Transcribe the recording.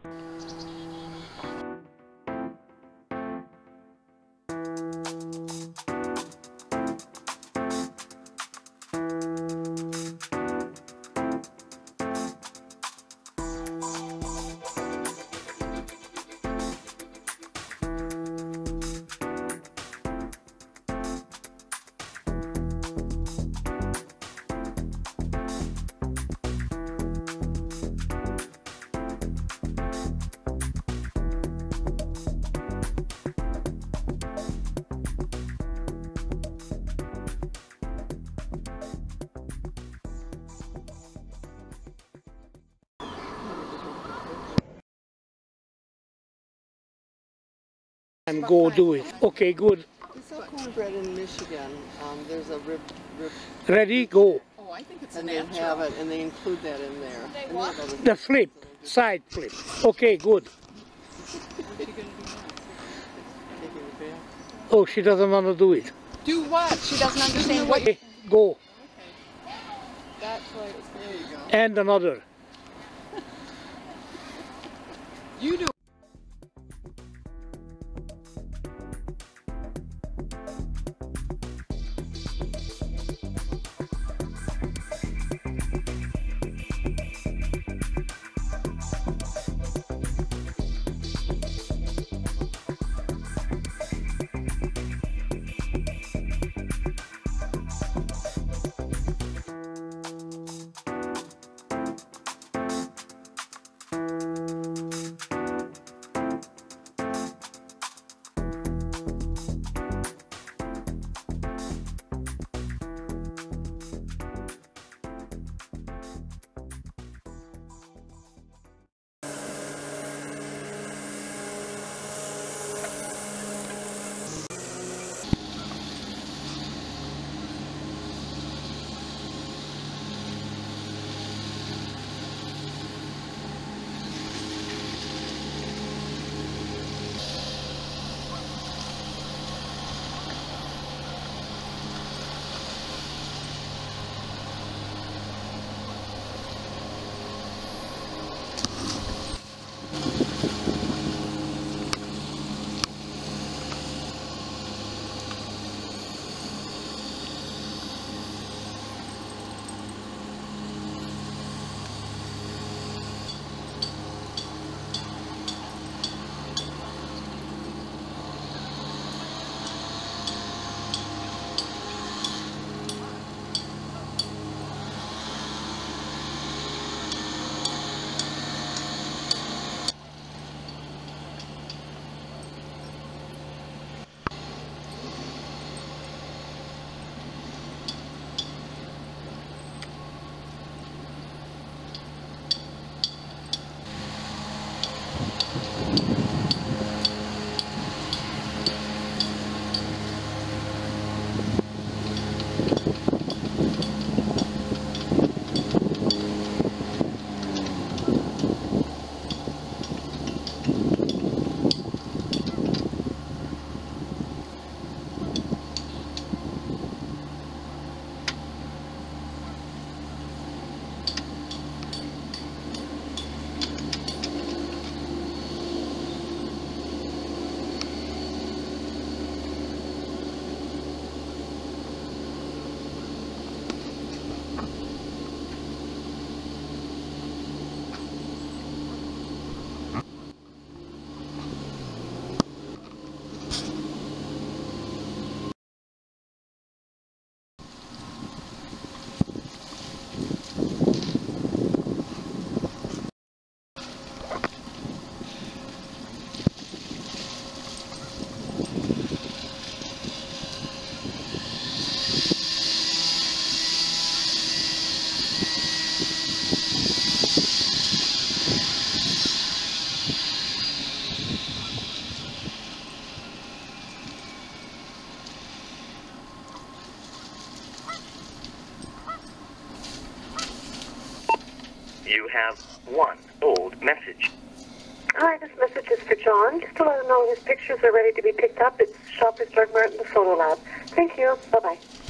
And go do it. Okay, good. We sell cornbread in Michigan. There's a rib. Ready, go. Oh, I think it's And natural. they have it, and they include that in there. They And what? have other The flip, side flip. Okay, good. What's she gonna do now? taking the back. Oh, she doesn't want to do it. Do what? She doesn't understand what. Okay, go. Okay. That's right. There you go. And another. You do. You have one old message. Hi, this message is for John. Just to let him know his pictures are ready to be picked up. It's Shoppers Drug Mart in the Photo Lab. Thank you. Bye-bye.